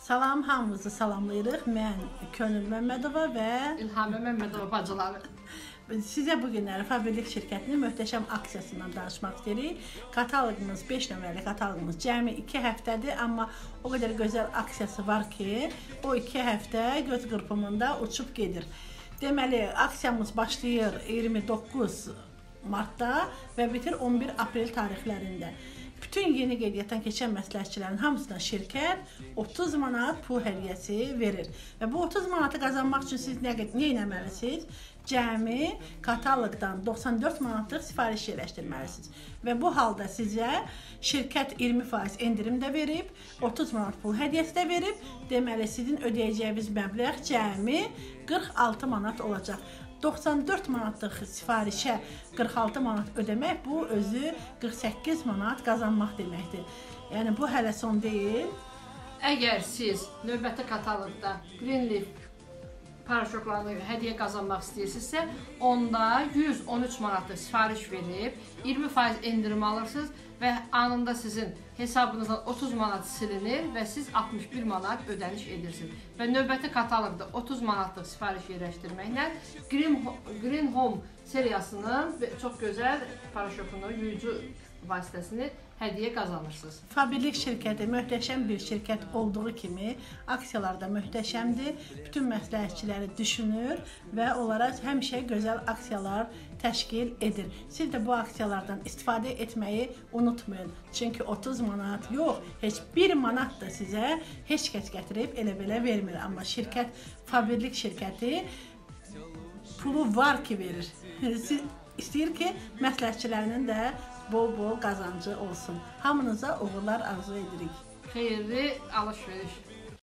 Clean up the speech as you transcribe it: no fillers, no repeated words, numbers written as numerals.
Salam, hamınızı salamlayırıq. Mən Könül Məmmədova və İlham Məmmədova bacıları. Sizə bu günləri Fabirlik şirkətinin möhtəşəm aksiyasından danışmaq istəyirik. Kataloqumuz 5 nömrəli kataloqumuz cəmi 2 həftədir, amma o qədər gözəl aksiyası var ki, o 2 həftə göz qırpımında uçub gedir. Deməli, aksiyamız başlayır 29 martda və bitir 11 aprel tarixlərində. Bütün yeni qeydiyyatdan keçən məsləhətçilərin hamısına şirkət 30 manat pul hədiyyəsi verir. Və bu 30 manatı qazanmaq üçün siz nə etməlisiniz? Cəmi kataloqdan 94 manatlıq sifariş yerləşdirməlisiniz. Və bu halda sizə şirkət 20% endirim də verib, 30 manat pul hədiyyəsi də verib. Deməli, sizin ödəyəcəyiniz məbləğ cəmi 46 manat olacaq. 94 manatlıq sifarişə 46 manat ödəmək, bu özü 48 manat qazanmaq deməkdir. Yəni, bu hələ son deyil. Əgər siz növbəti kataloqda Greenleaf paraşoklarını hədiyyə qazanmaq istəyirsinizsə, onda 113 manatlıq sifariş verib, 20% endirim alırsınız və anında sizin hesabınızdan 30 manat silinir və siz 61 manat ödəniş edirsiniz. Və növbəti kataloqda 30 manatlıq sifariş yerləşdirməklə Green Home seriyasının çox gözəl paraşokunu, yuyucu vasitəsini hədiyyə qazanırsınız. Fabirlik şirkəti möhtəşəm bir şirkət olduğu kimi aksiyalarda möhtəşəmdir. Bütün məsləhətçiləri düşünür və onlara həmişə gözəl aksiyalar təşkil edir. Siz də bu aksiyalardan istifadə etməyi unutmayın. Çünki 30 manat yox, heç 1 manat da sizə heç kəs gətirib elə-belə vermir. Amma şirkət, Fabirlik şirkəti pulu var ki verir. İstəyir ki, məsləhətçilərinin də bol-bol qazancı olsun. Hamınıza uğurlar arzu edirik. Xeyirli alış-veriş.